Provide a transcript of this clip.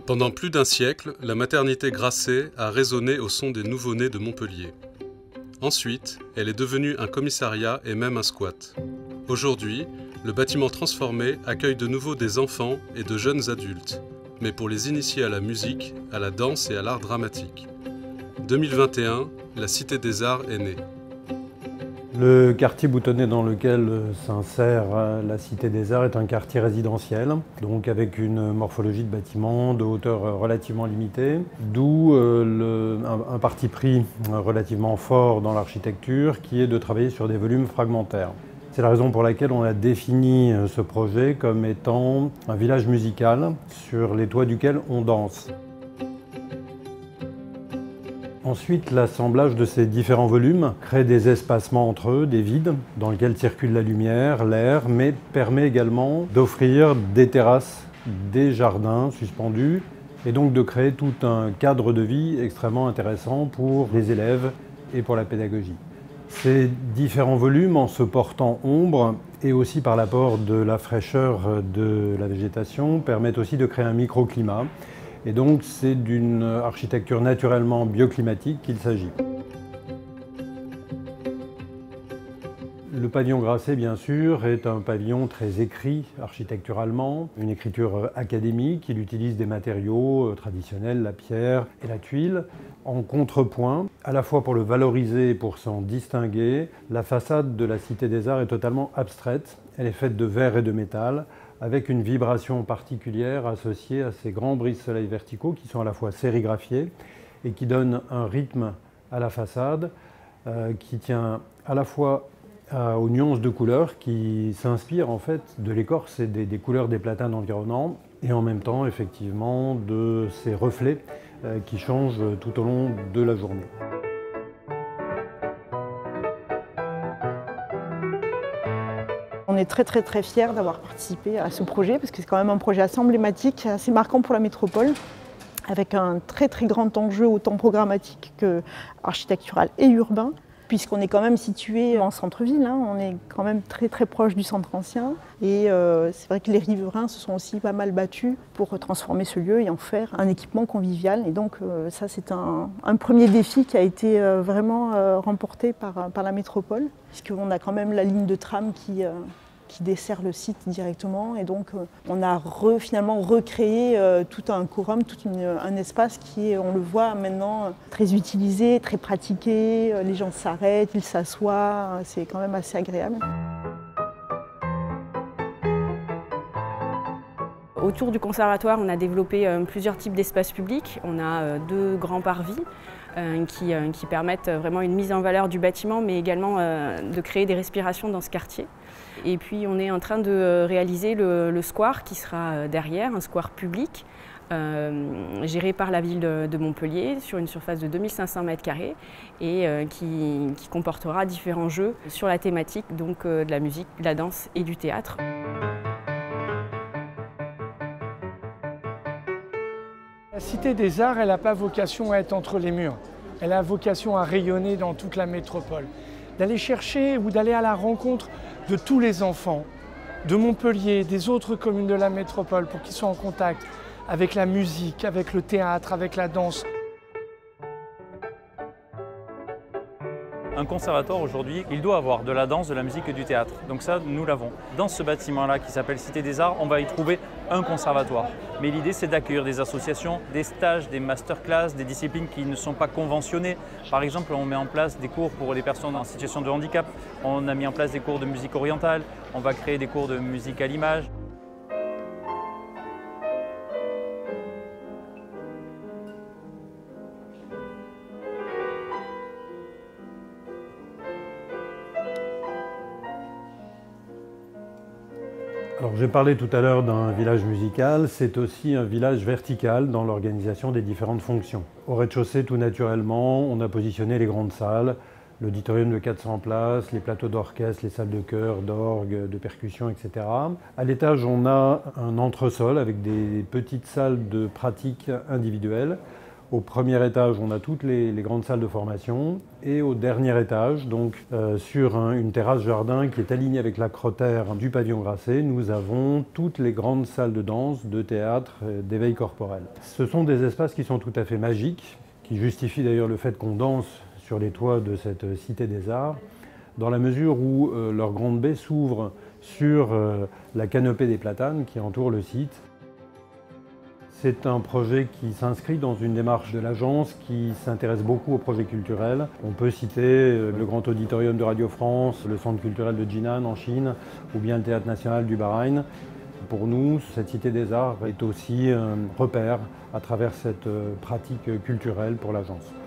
Pendant plus d'un siècle, la maternité Grasset a résonné au son des nouveau-nés de Montpellier. Ensuite, elle est devenue un commissariat et même un squat. Aujourd'hui, le bâtiment transformé accueille de nouveau des enfants et de jeunes adultes, mais pour les initier à la musique, à la danse et à l'art dramatique. 2021, la Cité des Arts est née. Le quartier boutonné dans lequel s'insère la Cité des Arts est un quartier résidentiel, donc avec une morphologie de bâtiment de hauteur relativement limitée, d'où un parti pris relativement fort dans l'architecture qui est de travailler sur des volumes fragmentaires. C'est la raison pour laquelle on a défini ce projet comme étant un village musical sur les toits duquel on danse. Ensuite, l'assemblage de ces différents volumes crée des espacements entre eux, des vides, dans lesquels circule la lumière, l'air, mais permet également d'offrir des terrasses, des jardins suspendus, et donc de créer tout un cadre de vie extrêmement intéressant pour les élèves et pour la pédagogie. Ces différents volumes, en se portant ombre, et aussi par l'apport de la fraîcheur de la végétation, permettent aussi de créer un microclimat. Et donc c'est d'une architecture naturellement bioclimatique qu'il s'agit. Le pavillon Grasset, bien sûr, est un pavillon très écrit architecturalement, une écriture académique. Il utilise des matériaux traditionnels, la pierre et la tuile. En contrepoint, à la fois pour le valoriser et pour s'en distinguer, la façade de la Cité des Arts est totalement abstraite. Elle est faite de verre et de métal, avec une vibration particulière associée à ces grands brise-soleil verticaux qui sont à la fois sérigraphiés et qui donnent un rythme à la façade qui tient à la fois aux nuances de couleurs qui s'inspirent en fait de l'écorce et des couleurs des platanes environnants et en même temps effectivement de ces reflets qui changent tout au long de la journée. On est très fiers d'avoir participé à ce projet parce que c'est quand même un projet assez emblématique, assez marquant pour la métropole, avec un très grand enjeu autant programmatique qu'architectural et urbain, puisqu'on est quand même situé en centre-ville, hein, on est quand même très proche du centre ancien. Et c'est vrai que les riverains se sont aussi pas mal battus pour transformer ce lieu et en faire un équipement convivial. Et donc ça c'est un premier défi qui a été vraiment remporté par la métropole, puisqu'on a quand même la ligne de tram qui dessert le site directement. Et donc on a finalement recréé tout un quorum, un espace qui est, on le voit maintenant, très utilisé, très pratiqué. Les gens s'arrêtent, ils s'assoient, c'est quand même assez agréable. Autour du conservatoire, on a développé plusieurs types d'espaces publics. On a deux grands parvis qui permettent vraiment une mise en valeur du bâtiment, mais également de créer des respirations dans ce quartier. Et puis on est en train de réaliser le square qui sera derrière, un square public géré par la ville de Montpellier sur une surface de 2500 m² et qui comportera différents jeux sur la thématique donc, de la musique, de la danse et du théâtre. La Cité des Arts, elle n'a pas vocation à être entre les murs. Elle a vocation à rayonner dans toute la métropole. D'aller chercher ou d'aller à la rencontre de tous les enfants de Montpellier, des autres communes de la métropole, pour qu'ils soient en contact avec la musique, avec le théâtre, avec la danse. Un conservatoire aujourd'hui, il doit avoir de la danse, de la musique et du théâtre. Donc ça, nous l'avons. Dans ce bâtiment-là qui s'appelle Cité des Arts, on va y trouver un conservatoire. Mais l'idée, c'est d'accueillir des associations, des stages, des masterclass, des disciplines qui ne sont pas conventionnées. Par exemple, on met en place des cours pour les personnes en situation de handicap. On a mis en place des cours de musique orientale. On va créer des cours de musique à l'image. Alors j'ai parlé tout à l'heure d'un village musical, c'est aussi un village vertical dans l'organisation des différentes fonctions. Au rez-de-chaussée, tout naturellement, on a positionné les grandes salles, l'auditorium de 400 places, les plateaux d'orchestre, les salles de chœur, d'orgue, de percussion, etc. À l'étage, on a un entresol avec des petites salles de pratique individuelles Au premier étage, on a toutes les grandes salles de formation et au dernier étage, donc sur une terrasse jardin qui est alignée avec l'acrotère du pavillon Grasset, nous avons toutes les grandes salles de danse, de théâtre, d'éveil corporel. Ce sont des espaces qui sont tout à fait magiques, qui justifient d'ailleurs le fait qu'on danse sur les toits de cette Cité des Arts, dans la mesure où leur grande baie s'ouvre sur la canopée des platanes qui entoure le site. C'est un projet qui s'inscrit dans une démarche de l'agence qui s'intéresse beaucoup aux projets culturels. On peut citer le Grand Auditorium de Radio France, le Centre culturel de Jinan en Chine ou bien le Théâtre national du Bahreïn. Pour nous, cette Cité des Arts est aussi un repère à travers cette pratique culturelle pour l'agence.